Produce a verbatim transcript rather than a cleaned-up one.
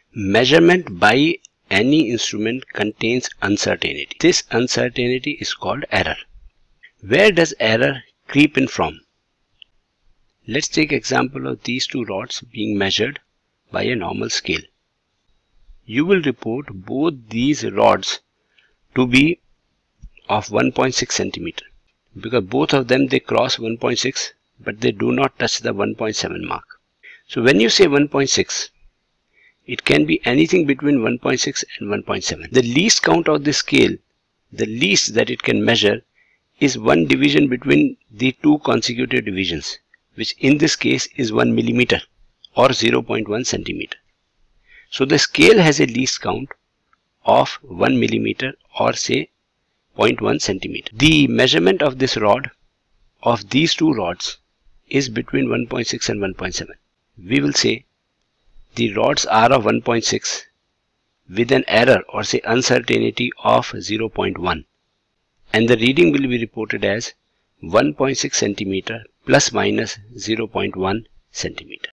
Measurement by any instrument contains uncertainty. This uncertainty is called error. Where does error creep in from? Let's take example of these two rods being measured by a normal scale. You will report both these rods to be of one point six centimeter because both of them they cross one point six, but they do not touch the one point seven mark. So when you say one point six, it can be anything between one point six and one point seven. The least count of the scale, the least that it can measure, is one division between the two consecutive divisions, which in this case is one millimeter or zero point one centimeter. So the scale has a least count of one millimeter or say zero point one centimeter. The measurement of this rod, of these two rods, is between one point six and one point seven. We will say the rods are of one point six with an error or say uncertainty of zero point one, and the reading will be reported as one point six centimeter plus minus zero point one centimeter.